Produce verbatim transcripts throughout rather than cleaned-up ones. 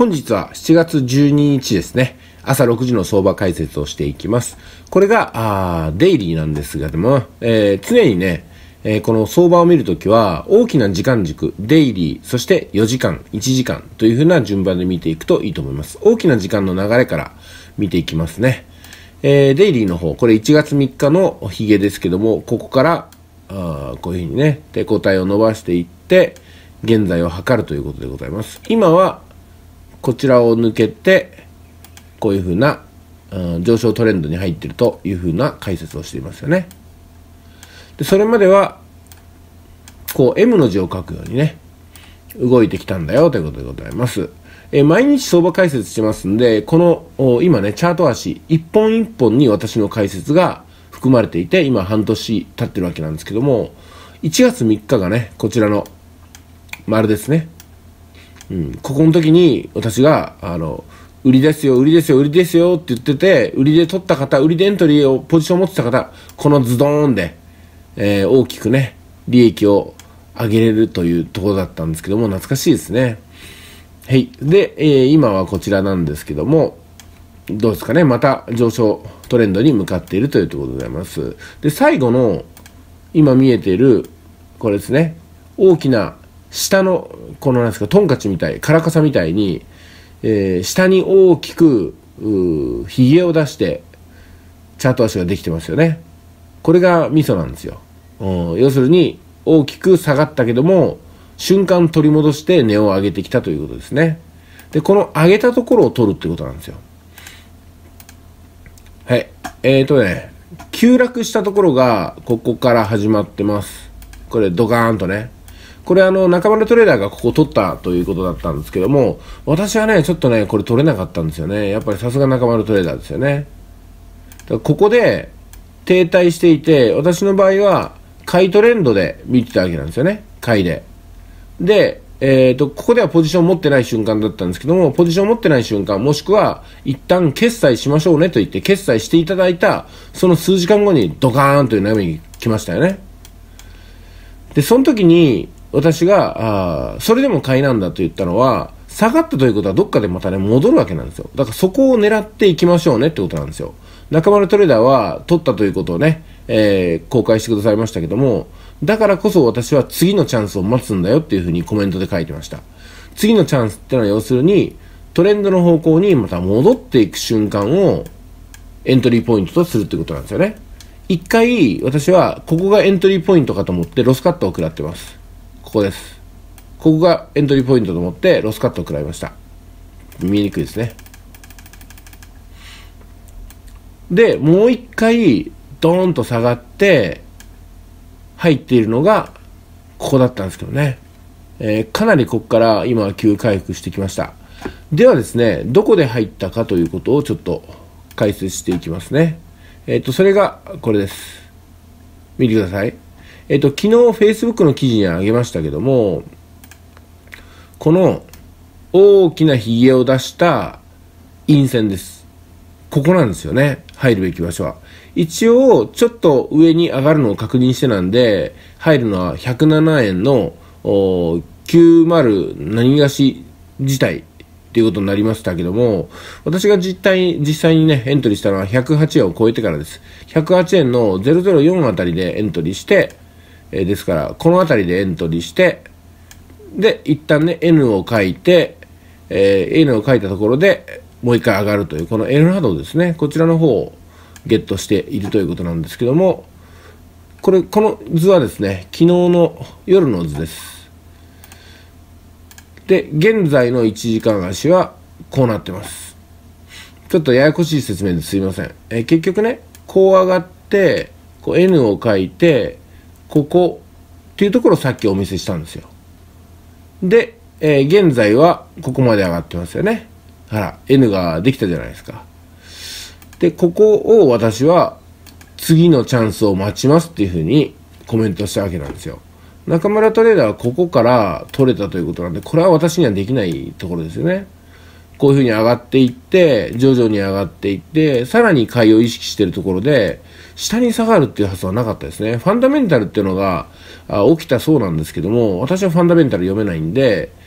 本日はしちがつじゅうににちですね。朝ろくじの相場解説をしていきます。これが、あデイリーなんですが、でも、えー、常にね、えー、この相場を見るときは、大きな時間軸、デイリー、そしてよじかん、いちじかんという風な順番で見ていくといいと思います。大きな時間の流れから見ていきますね。えー、デイリーの方、これいちがつみっかのヒゲですけども、ここから、あこういう風にね、手応えを伸ばしていって、現在を測るということでございます。今は、こちらを抜けて、こういう風な、うん、上昇トレンドに入っているという風な解説をしていますよね。でそれまではこう エム の字を書くようにね動いてきたんだよということでございます。え毎日相場解説してますんで、この今ねチャート足一本一本に私の解説が含まれていて、今半年経ってるわけなんですけども、いちがつみっかがねこちらの丸ですね。うん、ここの時に私があの売りですよ売りですよ売りですよって言ってて、売りで取った方、売りでエントリーをポジションを持ってた方、このズドーンで、えー、大きくね利益を上げれるというところだったんですけども、懐かしいですね。はい。で、えー、今はこちらなんですけども、どうですかね、また上昇トレンドに向かっているというところでございます。で、最後の今見えているこれですね、大きな下のこのなんですか、トンカチみたい、カラカサみたいに、えー、下に大きくひげを出してチャート足ができてますよね。これがミソなんですよ。うん、要するに大きく下がったけども瞬間取り戻して値を上げてきたということですね。でこの上げたところを取るってことなんですよ。はい。えーとね急落したところがここから始まってます。これドカーンとね、これあの中丸トレーダーがここ取ったということだったんですけども、私はねちょっとねこれ取れなかったんですよね。やっぱりさすが中丸トレーダーですよね。だからここで停滞していて、私の場合は買いトレンドで見てたわけなんですよね。買いでで、えーとここではポジション持ってない瞬間だったんですけども、ポジション持ってない瞬間、もしくは一旦決済しましょうねと言って決済していただいたその数時間後にドカーンという波に来ましたよね。でその時に私があそれでも買いなんだと言ったのは、下がったということはどっかでまたね戻るわけなんですよ。だからそこを狙っていきましょうねってことなんですよ。中丸トレーダーは取ったということをね、えー、公開してくださいましたけども、だからこそ私は次のチャンスを待つんだよっていうふうにコメントで書いてました。次のチャンスってのは要するにトレンドの方向にまた戻っていく瞬間をエントリーポイントとするってことなんですよね。一回私はここがエントリーポイントかと思ってロスカットを食らってます。ここです。ここがエントリーポイントと思ってロスカットを食らいました。見えにくいですね。でもう一回ドーンと下がって入っているのがここだったんですけどね、えー、かなりここから今は急回復してきました。ではですね、どこで入ったかということをちょっと解説していきますね。えっとそれがこれです。見てください。えっと昨日 Facebook の記事にあげましたけども、この大きなひげを出した陰線です。ここなんですよね、入るべき場所は。一応ちょっと上に上がるのを確認してなんで、入るのはひゃくななえんのきゅうじゅう何がし自体っていうことになりましたけども、私が実際実際にねエントリーしたのはひゃくはちえんを超えてからです。ひゃくはちえんのゼロゼロよんあたりでエントリーして、えー、ですからこのあたりでエントリーして、で一旦ね N を書いて、えー、N を書いたところでもう一回上がるというこの N 波動ですね、こちらの方をゲットしているということなんですけども、これこの図はですね昨日の夜の図です。で現在のいちじかん足はこうなってます。ちょっとややこしい説明ですいません。えー、結局ねこう上がってこう N を書いてここっていうところをさっきお見せしたんですよ。で、えー、現在はここまで上がってますよね。ほら N ができたじゃないですか。でここを私は次のチャンスを待ちますっていうふうにコメントしたわけなんですよ。中村トレーダーはここから取れたということなんで、これは私にはできないところですよね。こういうふうに上がっていって徐々に上がっていってさらに買いを意識しているところで下に下がるっていう発想はなかったですね。ファンダメンタルっていうのがあ起きたそうなんですけども、私はファンダメンタル読めないんで、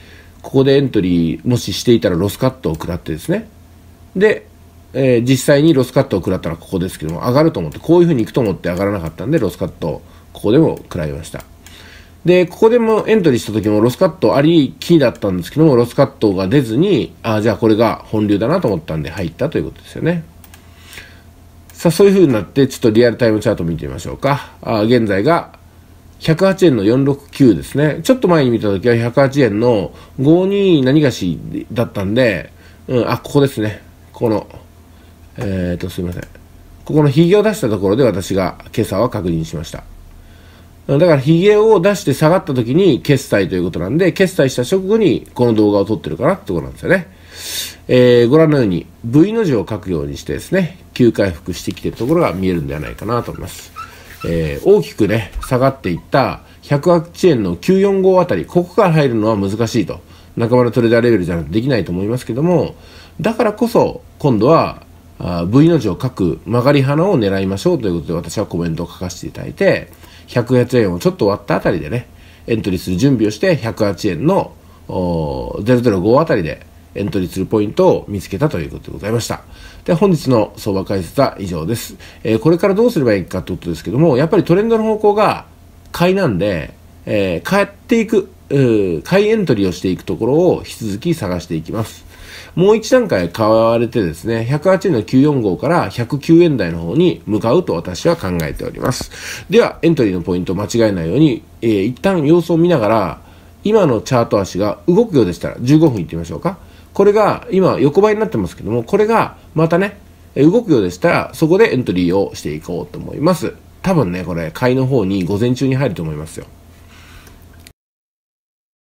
ここでエントリーもししていたらロスカットを食らってですね。で、えー、実際にロスカットを食らったらここですけども、上がると思って、こういう風に行くと思って上がらなかったんで、ロスカットをここでも食らいました。で、ここでもエントリーした時もロスカットありきだったんですけども、ロスカットが出ずに、あ、じゃあこれが本流だなと思ったんで入ったということですよね。さあ、そういう風になって、ちょっとリアルタイムチャート見てみましょうか。あ、現在がひゃくはちえんのよんひゃくろくじゅうきゅうですね。ちょっと前に見た時はひゃくはちえんのごじゅうに何がしだったんで、うん、あ、ここですね。この、えーと、すいません。ここのヒゲを出したところで私が今朝は確認しました。だからヒゲを出して下がった時に決済ということなんで、決済した直後にこの動画を撮ってるかなってところなんですよね。えー、ご覧のように V の字を書くようにしてですね、急回復してきているところが見えるんではないかなと思います。えー、大きくね、下がっていったひゃくはちえんのきゅうひゃくよんじゅうごあたり、ここから入るのは難しいと。中村トレーダーレベルじゃなくてできないと思いますけども、だからこそ今度はあ V の字を書く曲がり花を狙いましょうということで私はコメントを書かせていただいて、ひゃくはちえんをちょっと割ったあたりでね、エントリーする準備をしてひゃくはちえんのゼロゼロごあたりでエントリーするポイントを見つけたということでございました。で、本日の相場解説は以上です。えー、これからどうすればいいかということですけども、やっぱりトレンドの方向が買いなんで、えー、買っていく、買いエントリーをしていくところを引き続き探していきます。もう一段階買われてですね、ひゃくはちえんのきゅうひゃくよんじゅうごからひゃくきゅうえん台の方に向かうと私は考えております。では、エントリーのポイントを間違えないように、えー、一旦様子を見ながら、今のチャート足が動くようでしたらじゅうごふんいってみましょうか。これが今横ばいになってますけども、これがまたね、動くようでしたらそこでエントリーをしていこうと思います。多分ね、これ買いの方に午前中に入ると思いますよ。